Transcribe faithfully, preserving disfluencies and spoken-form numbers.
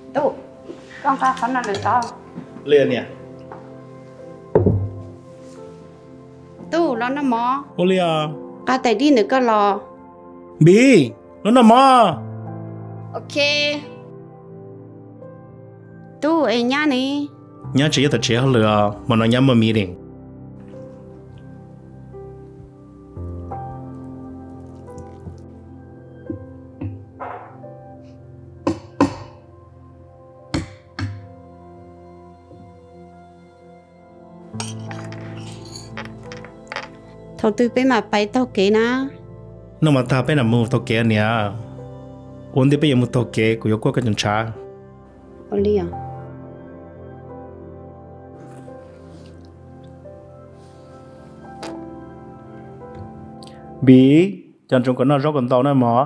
tu con ta khăn là được to liền nè tu nó nó mò ô lia à tại đi nữa cơ lò bi nó nằm mò ok tu ấy nhá nè nhá chỉ là chế lừa mà nó nhắm mà meeting thầu tư bên mà bay tàu kế na nó mà ta bên là mua tàu kế nè ổn định bây giờ mua tàu kế của yêu cái chân cha ô li à bi chân chúng có nó rót còn tàu này mà